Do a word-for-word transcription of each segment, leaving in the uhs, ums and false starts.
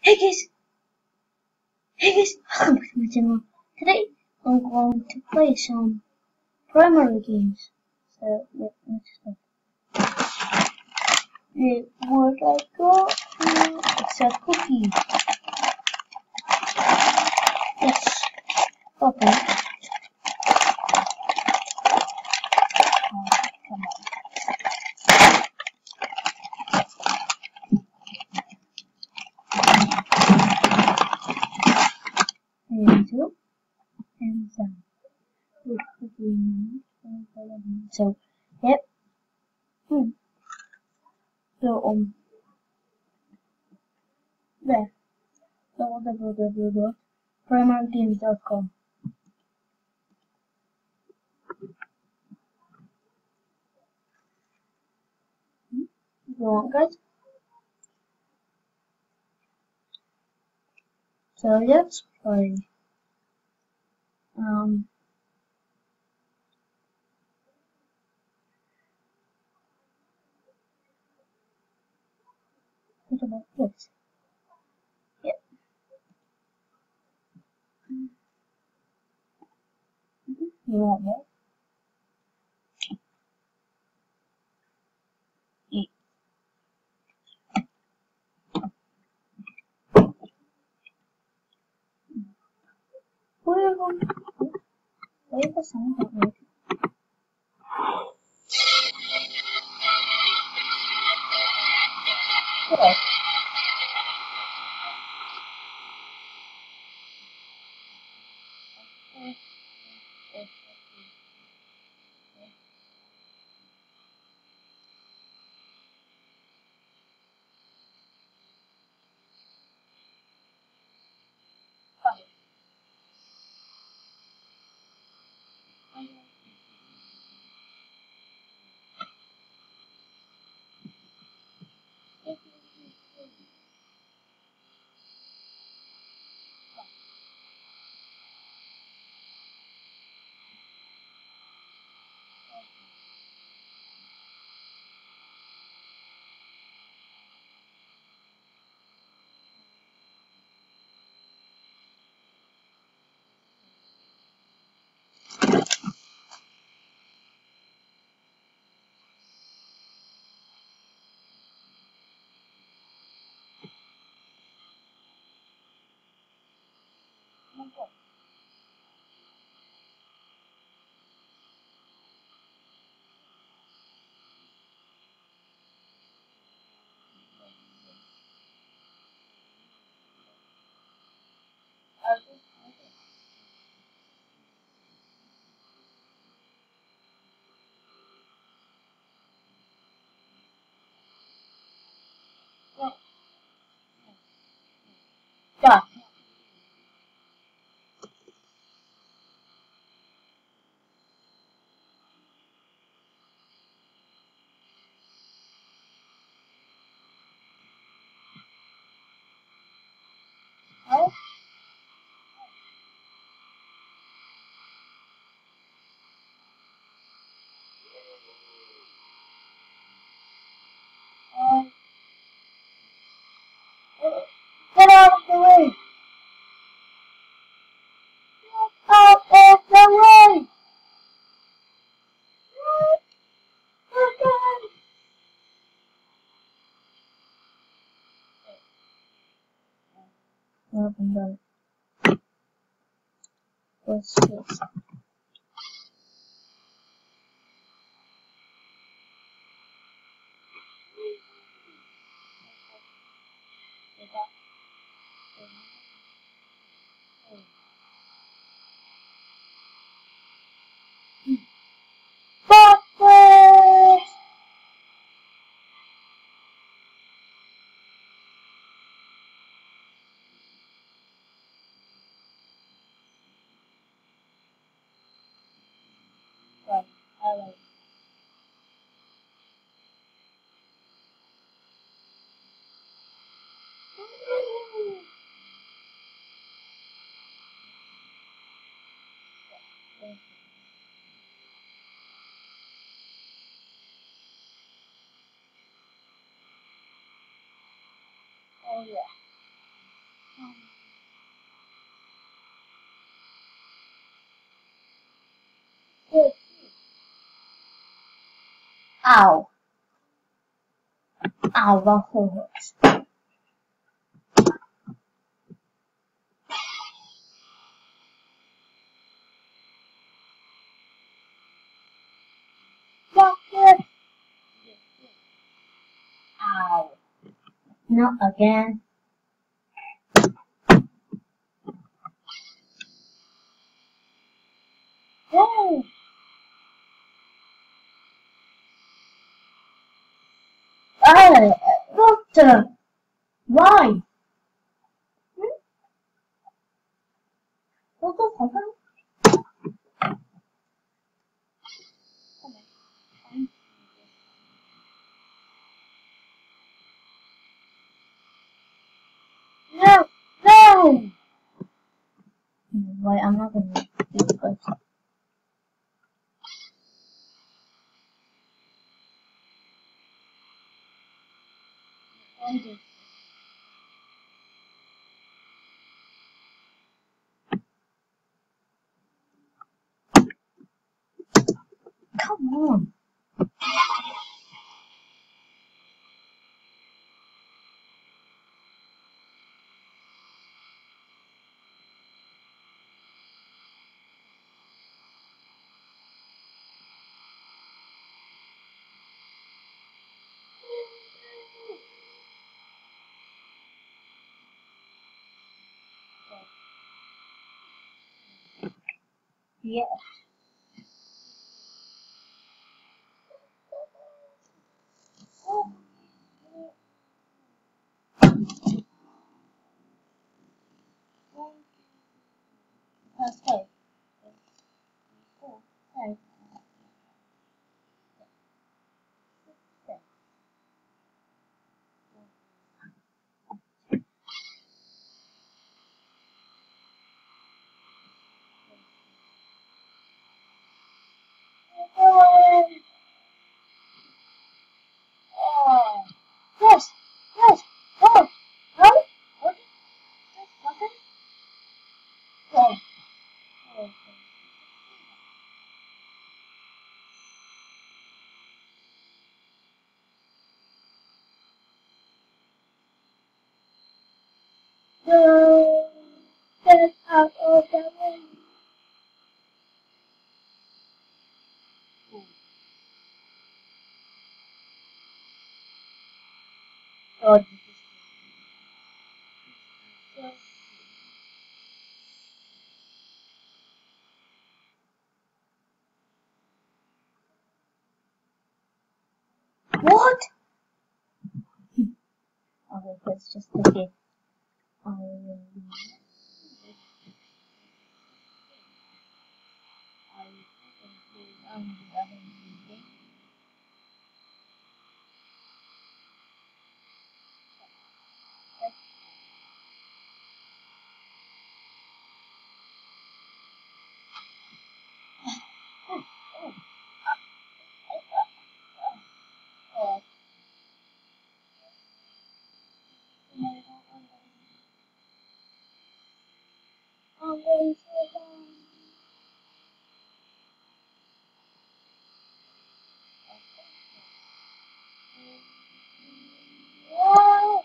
Hey guys, hey guys, welcome back to my channel. Today I'm going to play some primary games. So yeah, let's start. Yeah, what I got? Uh, it's a cookie. Yes. Okay. Oh, come on. And two and seven. Good cookie. So yep. Hmm. So um there. w w w dot primary games dot com. Hmm? You want guys? So let's play. Um. What about this? Yep. Mm-hmm. You want more? Eat. Where are you going? Where's the sound that way? Where? Yeah. Oh. Um. Get out of the way! Get out of the way! Okay. Well, I'm done. What's this? Breakfast! Right. I like it. Oh yeah. Ow. Ow, that so hurts. Rocket! Ow. Not again. Whoa! Ah, doctor! Why? Hmm? What the fuck? No! No! Wait, I'm not gonna do this. Come on. Yeah. Press play. Four, five, six, seven. Oh. Yes! Yes! Oh! No! What? Nothing? Oh. Oh. No! Get out of the way! God, this is so... What? Okay, let's just take it. I will be... I will be... Um, I'm going to Whoa!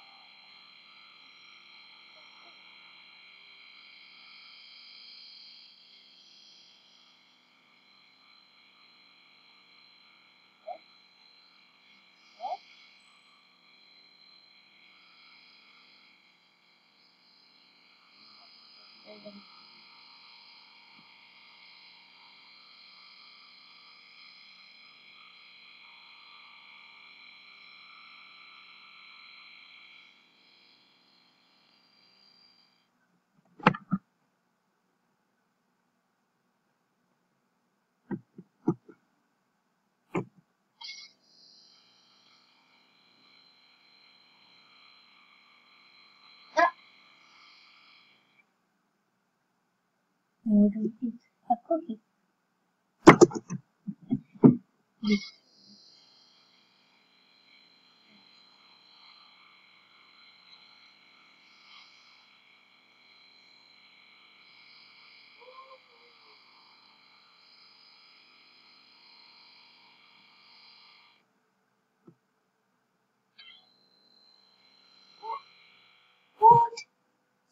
I'm going to eat a cookie.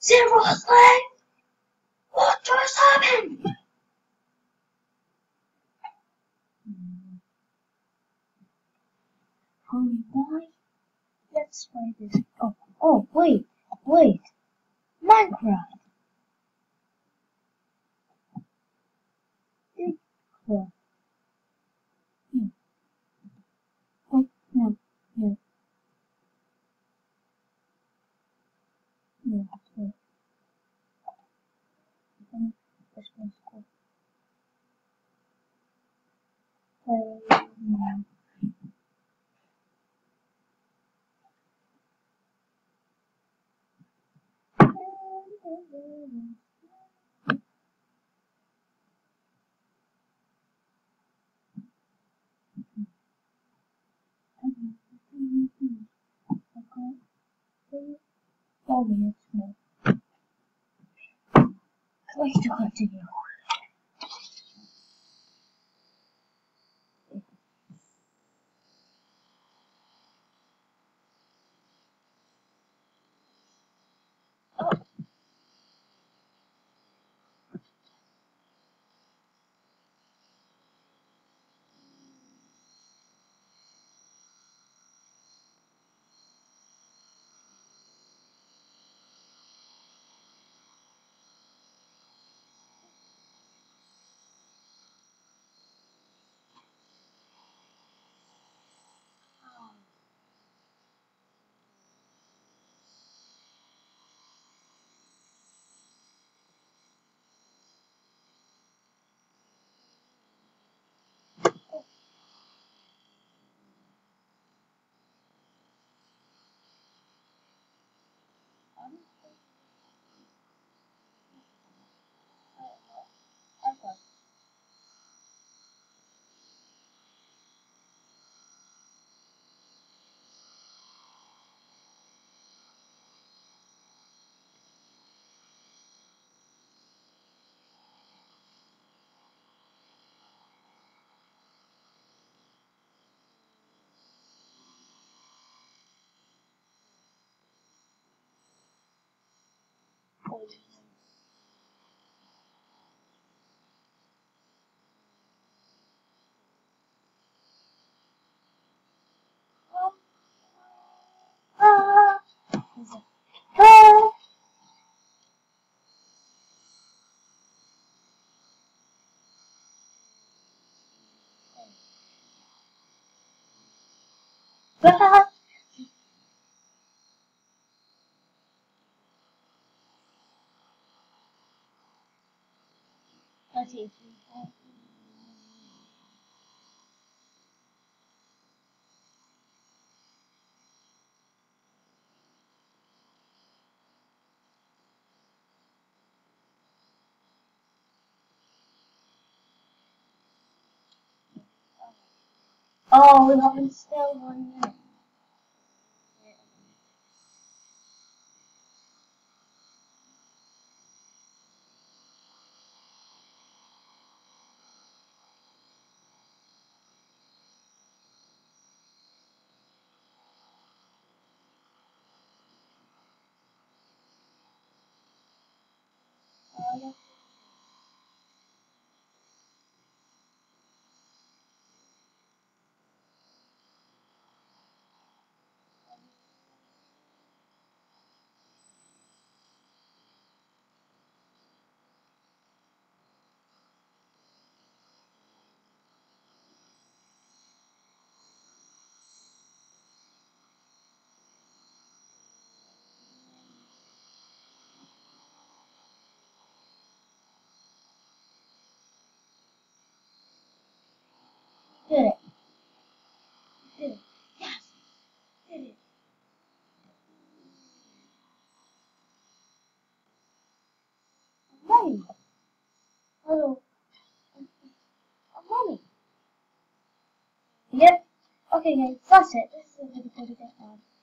Seriously? What just happened? Um, why? Let's try this. Oh, oh, wait, wait. Minecraft. Minecraft. No. Oh, no, no, no, no. Um, this one's cool. Play, no. Four minutes more. Click to continue. Ah! Ah! Ah! Let's see. Oh, we haven't still one minute. Oh, yeah. Did it. Did it. Yes. Did it. Mommy. Hello. Mommy. Yep. Okay, guys. That's it. This is a really good again.